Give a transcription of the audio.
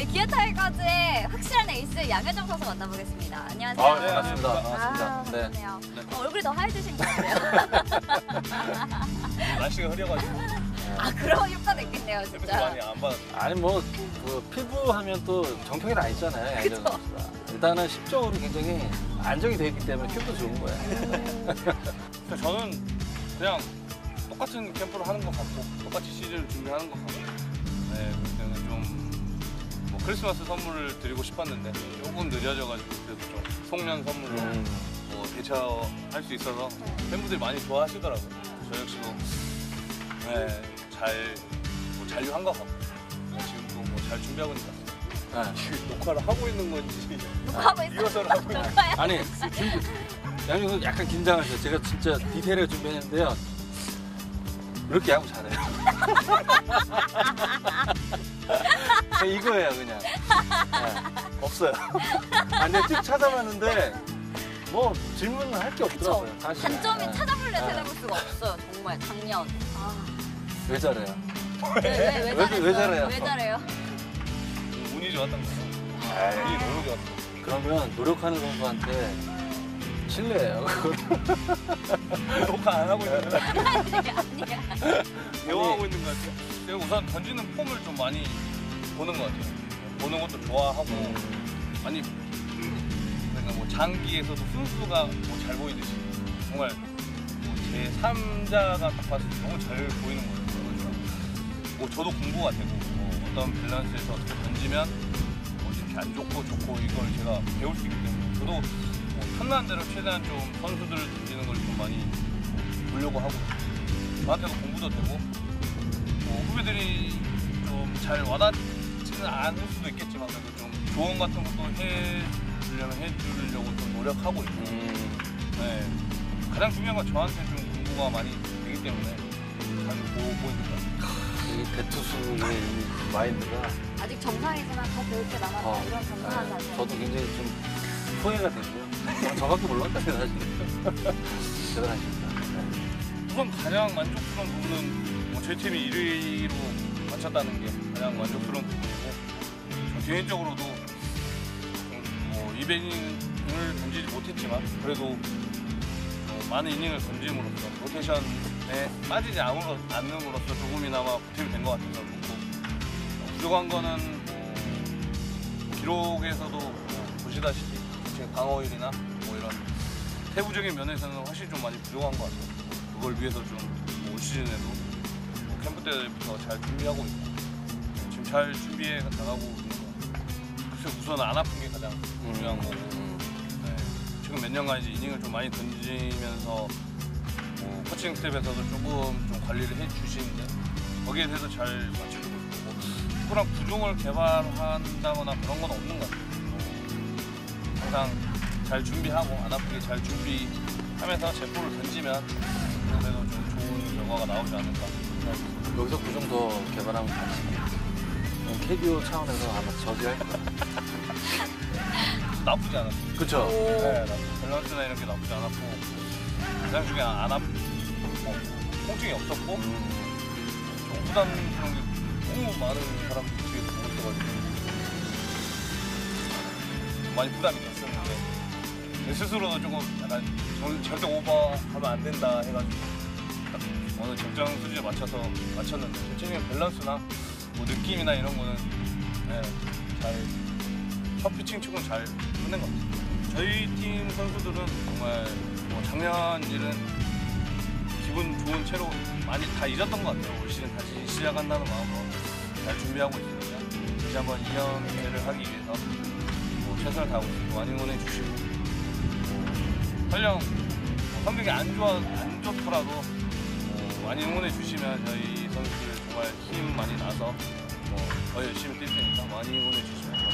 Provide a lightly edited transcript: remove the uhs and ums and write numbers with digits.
네, 기아 타이거즈의 확실한 에이스 양현종 선수 만나보겠습니다. 안녕하세요. 네, 반갑습니다. 반갑습니다. 네. 반갑네요. 얼굴이 더 하얘지신 것 같아요. 날씨가 흐려가지고 그런 효과도 있겠네요, 햇빛을 진짜. 많이 안 받았어. 아니 뭐 그 피부 하면 또 정통이 나 있잖아요. 양현종 선수가. 일단은 심적으로 굉장히 안정이 돼 있기 때문에 기분도 좋은 거예요. 그래서 저는 그냥 똑같은 캠프를 하는 것 같고 똑같이 시즌을 준비하는 것 같고 네, 그때는 좀 뭐 크리스마스 선물을 드리고 싶었는데 조금 늦어져가지고 그래도 좀 송년 선물로 뭐 대처할 수 있어서 팬분들이 많이 좋아하시더라고요. 저 역시도 네, 잘 잔류한 것 같고 지금도 뭐 잘 준비하고 있는 것 같습니다. 지금 녹화를 하고 있는 건지 녹화하고 있어요. 리허설을 하고 있는 건지 아니 양현종 선수 약간 긴장하셔요. 제가 진짜 디테일하게 준비했는데요. 이렇게 야구 잘해요. 이거예요 그냥. 네. 없어요. 아니 쭉 찾아봤는데 뭐 질문을 할 게 없더라고요. 사실. 단점이 네. 찾아볼래 찾아볼 수가 없어요, 정말. 작년. 왜 잘해요? 왜 왜 잘해요? 왜 잘해요? 운이 좋았던 거죠. 운이 너무 좋았어. 그러면 노력하는 선수한테 실례예요. 녹화 안 하고 있는 것 같아요. 아니야. 대화하고 있는 것 같아요. 제가 우선 던지는 폼을 좀 많이 보는 것 같아요. 보는 것도 좋아하고 아니 그러니까 뭐 장기에서도 순수가 뭐 잘 보이듯이 정말 제 3자가 딱 봤을 때 너무 잘 보이는 거예요. 뭐 저도 공부가 되고 뭐 어떤 밸런스에서 어떻게 던지면 뭐 이렇게 안 좋고 좋고 이걸 제가 배울 수 있기 때문에 저도 뭐 탐나는 대로 최대한 좀 선수들 던지는 걸 좀 많이 보려고 하고 저한테도 공부도 되고 뭐 후배들이 좀 잘 와닿지는 않을 수도 있겠지만 그래도 좀 조언 같은 것도 해주려고 좀 노력하고 있고 네. 가장 중요한 건 저한테 좀 공부가 많이 되기 때문에 자주 보고 있는 것 같아요. 이 대투수의 이 마인드가 아직 정상이지만 더 배울 게 남았다. 이런 감사하지 않아요? 저도 굉장히 좀 후회가 되고요. 저밖에 몰랐다요 사실. 대단하십니다. 네. 우선 가장 만족스러운 부분은 뭐 저희 팀이 1위로 마쳤다는 게 가장 만족스러운 부분이고 저 개인적으로도 뭐 200이닝을 던지지 못했지만 그래도 많은 이닝을 던짐으로써 로테이션에 빠지지 않음으로써 조금이나마 보탬이 된 것 같아서 좋고 부족한 거는 뭐 기록에서도 뭐 보시다시피 지금 강어일이나 뭐 이런 세부적인 면에서는 훨씬 좀 많이 부족한 것 같아요. 그걸 위해서 좀 올 시즌에도 뭐 캠프 때부터 잘 준비하고 있고 지금 잘 준비해 나가고 있는 것 같아요. 그래서 우선 안 아픈 게 가장 중요한 거고 네, 지금 몇 년간 이제 이닝을 좀 많이 던지면서 뭐 코칭 스텝에서도 조금 좀 관리를 해주시는데 거기에 대해서 잘 맞춰주고 있고 뭐 특별한 구종을 개발한다거나 그런 건 없는 것 같아요. 항상 잘 준비하고 안 아프게 잘 준비하면서 제포를 던지면 그래도 좀 좋은 결과가 나오지 않을까 생각합니다. 여기서 그 정도 개발하면 같이 KBO 차원에서 아마 저지할 거예요. 나쁘지 않았어요. 그렇죠. 네, 밸런스나 이런 게 나쁘지 않았고 가장 중요한 안 아프고 통증이 없었고 좀 부담스러운 게 너무 많은 사람들이 뒤에서 보고 있어가지고 많이 부담이 됐었는데 제 스스로도 조금 약간 절대 오버하면 안 된다 해가지고 어느 적정 수준에 맞춰서 맞췄는데 전체적인 밸런스나 뭐 느낌이나 이런 거는 네, 첫 피칭 치고는 잘 끝낸 것 같아요. 저희 팀 선수들은 정말 뭐 작년 일은 기분 좋은 채로 많이 다 잊었던 것 같아요. 올 시즌 다시 시작한다는 마음으로 잘 준비하고 있으니까 다시 한번 2연패를 하기 위해서 뭐 최선을 다하고 있습니다. 많이 응원해 주시고 설령 성적이 안 좋더라도 많이 응원해 주시면 저희 선수들 정말 힘 많이 나서 더 열심히 뛸 테니까 많이 응원해 주시면